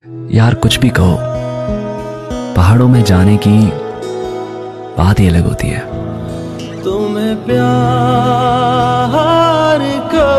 यार कुछ भी कहो, पहाड़ों में जाने की बात ही अलग होती है। तुम्हें प्यार